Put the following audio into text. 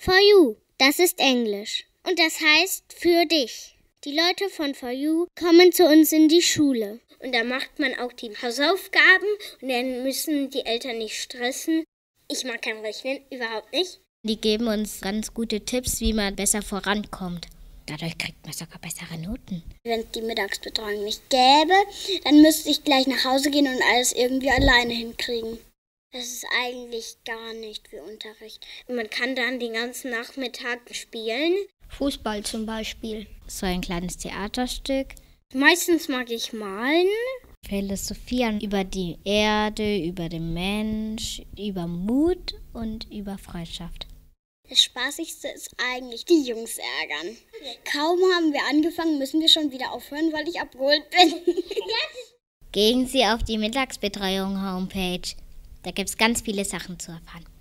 For You, das ist Englisch. Und das heißt für dich. Die Leute von For You kommen zu uns in die Schule. Und da macht man auch die Hausaufgaben und dann müssen die Eltern nicht stressen. Ich mag kein Rechnen, überhaupt nicht. Die geben uns ganz gute Tipps, wie man besser vorankommt. Dadurch kriegt man sogar bessere Noten. Wenn es die Mittagsbetreuung nicht gäbe, dann müsste ich gleich nach Hause gehen und alles irgendwie alleine hinkriegen. Das ist eigentlich gar nicht wie Unterricht. Man kann dann den ganzen Nachmittag spielen. Fußball zum Beispiel. So ein kleines Theaterstück. Meistens mag ich malen. Philosophieren über die Erde, über den Mensch, über Mut und über Freundschaft. Das Spaßigste ist eigentlich die Jungs ärgern. Kaum haben wir angefangen, müssen wir schon wieder aufhören, weil ich abgeholt bin. Gehen Sie auf die Mittagsbetreuung-Homepage. Da gibt es ganz viele Sachen zu erfahren.